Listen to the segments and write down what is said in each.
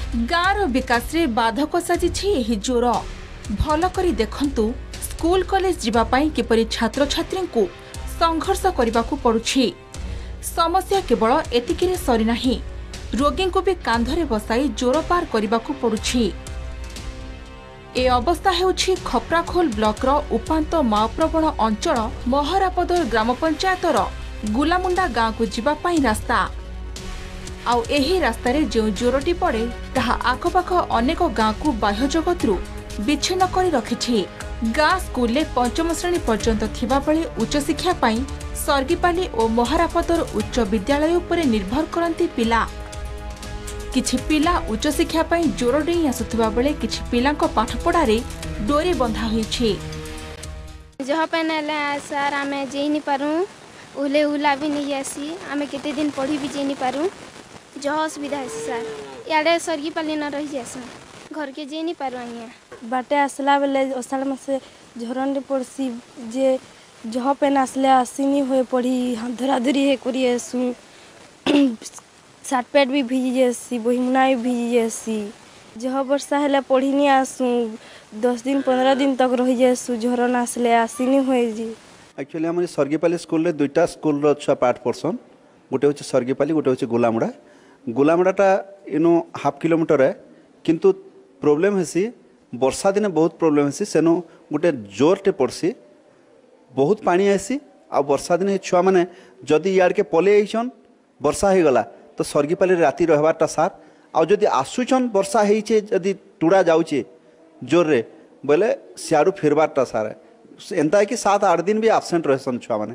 गाँवर विकास रे बाधक साजिछि एही जोर। भल करी देखंतु स्कूल कॉलेज जीवा पाई किपरि छात्र छात्री को संघर्ष करबाकू पड़ुछि। समस्या केवल एतिकिरे सरी नाही, रोगी को भी कांधरे बसाई जोर पार करबाकू पड़ुछि। ए अवस्था हेउछि खपराखोल ब्लॉक रो उपांत माओप्रवण अंचल महारापदर ग्राम पंचायतर गुलामुंडा गाँव को जीवा पाई रास्ता। आउ एही रास्ता रे जो जोरटी पड़े ताहा आखपाख अनेक गाँव को बाह्य जगतरू विच्छिन्न करी रखिछि। गाँ स्कूल ले पंचम श्रेणी पर्यंत थिबा बेले उच्च शिक्षा पाई सर्गीपाली और महारापदर उच्च विद्यालय उपरे निर्भर करंती पिला। किछि पिला उच्च शिक्षा पाई जोर डेई आसुथिबा बेले किछि पिलांको पाठपढ़ा रे डोरी बंधा होईछि। जह पेनेले सर आमे जेनी पारू उले उला भी नहीं आसी, आमे केते दिन पढ़ी भी जेनी पारू। जो असुविधा है सर याडे सर्गी पाली न रही जासन घर के जेनी पारू। आइया बाटे आसला बेले असाल मासे झरन रे पड़सी जे जह पेन आसले आसीनी होए पढ़ी धराधरी हे करी आसू। सार्ट पैंट भी भिजी जासी, बहिमुना भी भिजी जासी। जह वर्षा हेला पढ़ी नहीं आसू, 10 दिन 15 दिन तक रही जासू। झरन आसले आसीनी होए जी। एक्चुअली आम सर्गीपाली स्कूल रे दुईटा स्कूल छुआ पाठ पढ़सन, गोटे हूँ सर्गीपाली, गोटे हूँ गोलामुड़ा। गोलामुड़ाटा इनो हाफ किलोमीटर है, किंतु प्रोब्लेम हेसी वर्षा दिन बहुत प्रोब्लेम हेसी। सेनु गोटे जोरटे पड़सी, बहुत पानी आसी। आ वर्षा दिन छुआ मैंने जदि यार के पले आईछन वर्षा हो गला तो सर्गीपाली राति रहबारटा सार। आ जदि आसुछन वर्षा होइछे जदि टुड़ा जाउछे जोर रे बोले सियाड़ू फेरबारटा सार। एंता है कि 7-8 दिन भी आबसेंट रहसन छुआ माने।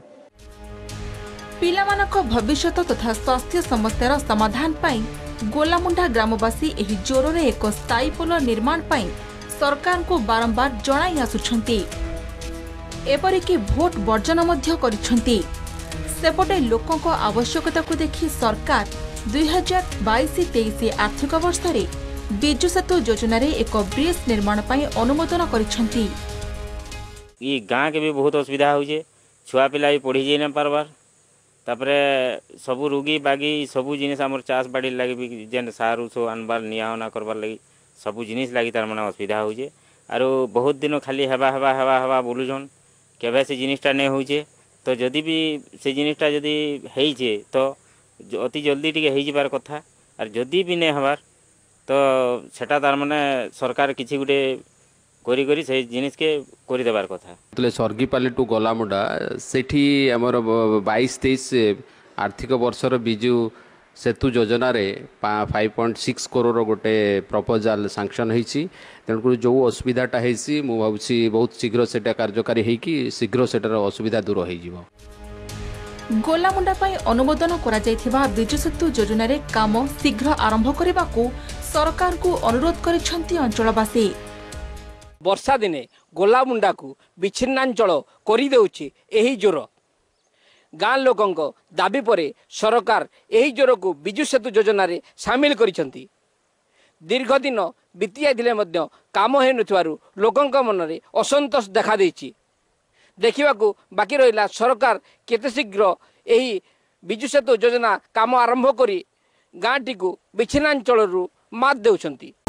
पिलामानक भविष्यत तथा स्वास्थ्य समस्यार समाधान पाई गोलामुंडा ग्रामवासी एही जोर रे एक स्थायी पोल निर्माण पाई सरकार को बारंबार जणाई आसुछंती। एपरिकी भोट वर्जन मध्य करिछंती। सेपटे लोकंक आवश्यकता को देखि सरकार 2022-23 आर्थिक वर्ष रे बिजु सेतु योजना रे एक ब्रिज निर्माण पाई अनुमोदन करिछंती। ये गाँ के भी बहुत असुविधा होचे, छुआ पिला भी पढ़ी जाई न पारबार। तापरे सबू रोगी बागी सबू जिनिस आमर चाष बाड़ी लगी भी जेन सार उस आनबार नियाना करबार लगी सबू जिनिस लगी तार माने असुविधा होचे। आरो बहुत दिन खाली हेबा हेबा हेबा हेबा बोलुछन, केबे से जिनिसटा नहीं होचे। तो जदि भी से जिनिसटा जदि हेइचे तो अति जल्दी टिके हेइ जिबार कथा। आर जदि भी नहीं हबार तो सेटा तार माने सरकार किछि गुटे करी करी से जिनिस के करी देबार कथा। तले सर्गीपाली टू गोलामुंडा सेठी हमर 22-23 आर्थिक वर्षर बिजु सेतु योजना रे 5.6 करोड़ गोटे प्रपोजाल सैंक्शन होईछि। तेणुक जो असुविधाटा होईछि मु भाबुछि बहुत शीघ्र सेटा कार्यकारी होईकि शीघ्र सेटार असुविधा दूर होई जिवो। गोलामुंडा पाई अनुमोदन करा जायथिबा बिजु सेतु योजना रे काम शीघ्र आरंभ करबाकू सरकार को अनुरोध करिसंती अंचलवासी। वर्षा दिने गोलामुंडा को विच्छिन्नांचल करी देउछि एही जोर। गाँ लोकंक दाबी परे सरकार एही जोर को बिजु सेतु योजना रे शामिल करिसंती। दीर्घ दिन बीती जाइथिले मध्य काम हे नथवारु लोकंक मन रे असंतोष देखा देछि। देखिबाकू बाकी रहिला सरकार केते शीघ्र एही बिजु सेतु योजना काम आरंभ करी गाँटी को विच्छिन्नांचल रु मात देउछंती।